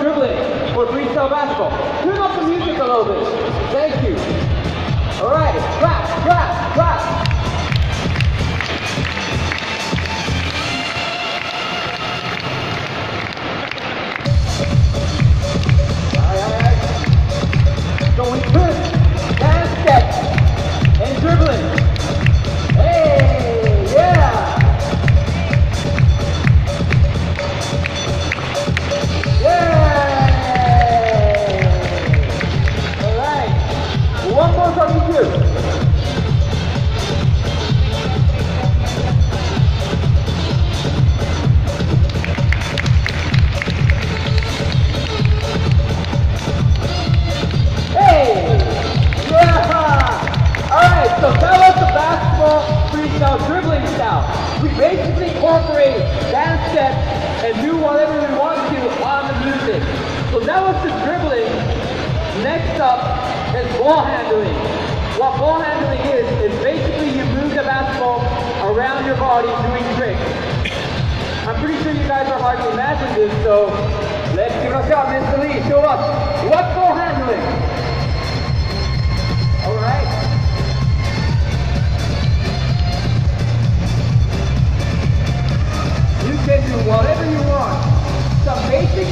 dribbling for freestyle basketball. Turn up the music a little bit. Thank you. All right, clap, clap, clap. Going quick, dance step, and dribbling. Hey, yeah. Yay! All right. One more from you two. So that was the basketball freestyle dribbling style. We basically incorporated dance steps and do whatever we want to on the music. So that was the dribbling. Next up is ball handling. What ball handling is basically you move the basketball around your body doing tricks. I'm pretty sure you guys are hard to imagine this, so let's give it a shot. Mr. Lee, show us. What's ball handling? All right. You can do whatever you want. Some basic